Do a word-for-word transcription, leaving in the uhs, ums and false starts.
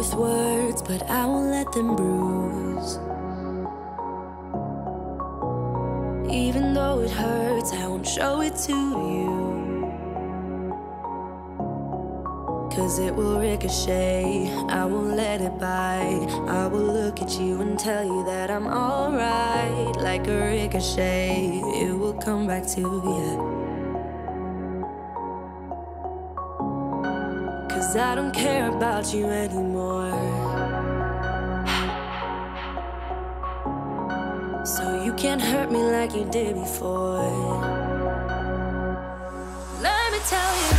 with words, but I won't let them bruise. Even though it hurts, I won't show it to you, 'cause it will ricochet. I won't let it bite. I will look at you and tell you that I'm alright. Like a ricochet, it will come back to you. 'Cause I don't care about you anymore, so you can't hurt me like you did before. Let me tell you,